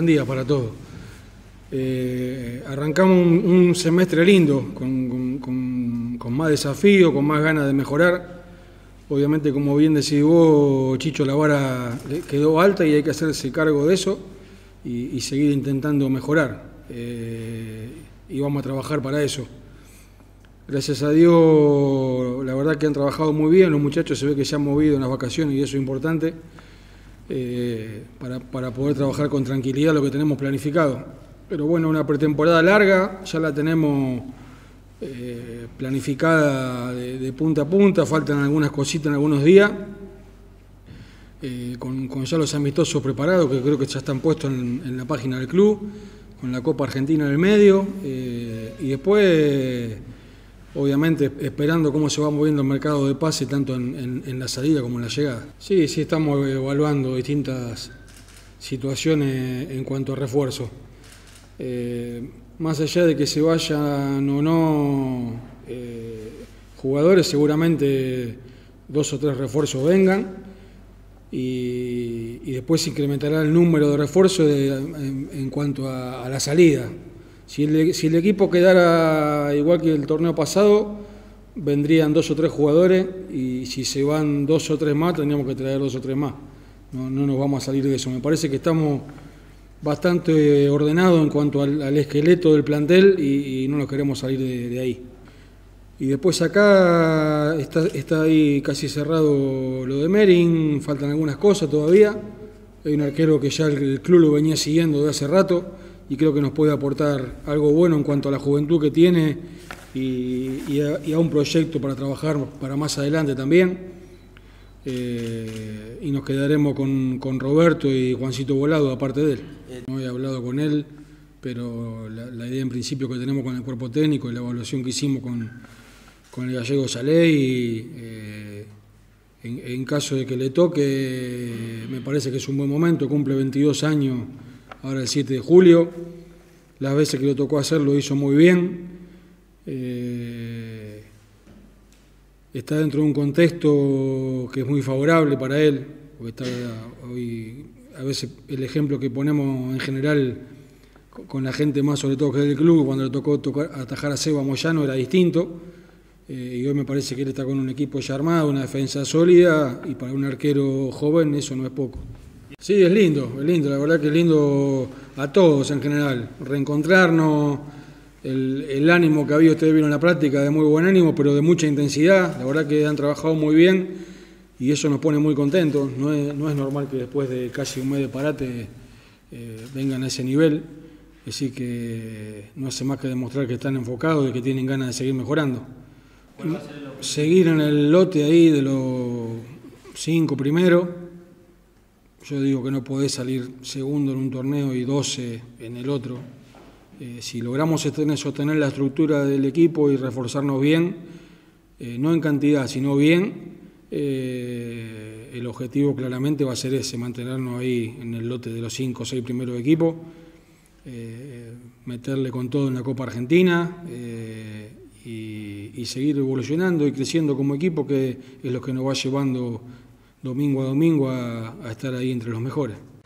día para todos. Arrancamos un semestre lindo, con más desafío, con más ganas de mejorar. Obviamente, como bien decís vos, Chicho, la vara quedó alta y hay que hacerse cargo de eso y seguir intentando mejorar. Y vamos a trabajar para eso. Gracias a Dios, la verdad que han trabajado muy bien, los muchachos se ve que se han movido en las vacaciones y eso es importante para poder trabajar con tranquilidad lo que tenemos planificado. Pero bueno, una pretemporada larga, ya la tenemos planificada de punta a punta, faltan algunas cositas en algunos días, con ya los amistosos preparados, que creo que ya están puestos en la página del club, con la Copa Argentina en el medio, y después, obviamente, esperando cómo se va moviendo el mercado de pase, tanto en la salida como en la llegada. Sí, estamos evaluando distintas situaciones en cuanto a refuerzo. Más allá de que se vayan o no jugadores, seguramente 2 o 3 refuerzos vengan y después se incrementará el número de refuerzos en cuanto a la salida. Si el equipo quedara igual que el torneo pasado, vendrían 2 o 3 jugadores y si se van 2 o 3 más, tendríamos que traer 2 o 3 más. No nos vamos a salir de eso. Me parece que estamos bastante ordenado en cuanto al esqueleto del plantel y no nos queremos salir de ahí. Y después acá está ahí casi cerrado lo de Mering, faltan algunas cosas todavía. Hay un arquero que ya el club lo venía siguiendo de hace rato y creo que nos puede aportar algo bueno en cuanto a la juventud que tiene y a un proyecto para trabajar para más adelante también. Y nos quedaremos con Roberto y Juancito Volado, aparte de él. No he hablado con él, pero la idea en principio que tenemos con el cuerpo técnico y la evaluación que hicimos con el gallego Saley, en caso de que le toque, me parece que es un buen momento, cumple 22 años ahora el 7 de julio, las veces que le tocó hacer lo hizo muy bien. Está dentro de un contexto que es muy favorable para él, porque está hoy, a veces el ejemplo que ponemos en general con la gente más, sobre todo que es del club, cuando le tocó atajar a Seba Moyano era distinto, y hoy me parece que él está con un equipo ya armado, una defensa sólida, y para un arquero joven eso no es poco. Sí, es lindo, la verdad que es lindo a todos en general, reencontrarnos. El ánimo que había, ustedes vieron en la práctica, de muy buen ánimo, pero de mucha intensidad. La verdad que han trabajado muy bien y eso nos pone muy contentos. No es normal que después de casi un mes de parate vengan a ese nivel. Así que no hace más que demostrar que están enfocados y que tienen ganas de seguir mejorando. Seguir en el lote ahí de los 5 primeros. Yo digo que no podés salir segundo en un torneo y 12 en el otro. Si logramos sostener la estructura del equipo y reforzarnos bien, no en cantidad, sino bien, el objetivo claramente va a ser ese, mantenernos ahí en el lote de los 5 o 6 primeros equipos, meterle con todo en la Copa Argentina y seguir evolucionando y creciendo como equipo, que es lo que nos va llevando domingo a domingo a estar ahí entre los mejores.